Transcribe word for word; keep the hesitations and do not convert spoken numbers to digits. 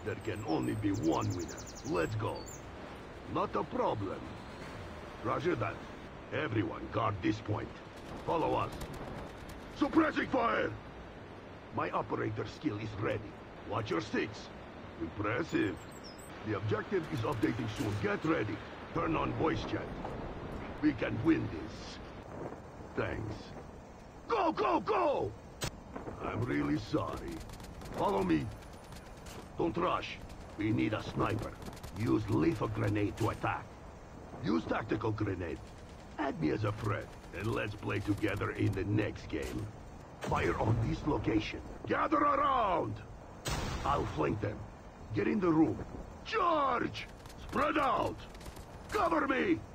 There can only be one winner. Let's go. Not a problem. Roger that. Everyone guard this point. Follow us. Suppressing fire! My operator skill is ready. Watch your six. Impressive. The objective is updating soon. Get ready. Turn on voice chat. We can win this. Thanks. Go, go, go! I'm really sorry. Follow me. Don't rush. We need a sniper. Use lethal grenade to attack. Use tactical grenade. Add me as a friend, and let's play together in the next game. Fire on this location. Gather around! I'll flank them. Get in the room. Charge! Spread out! Cover me!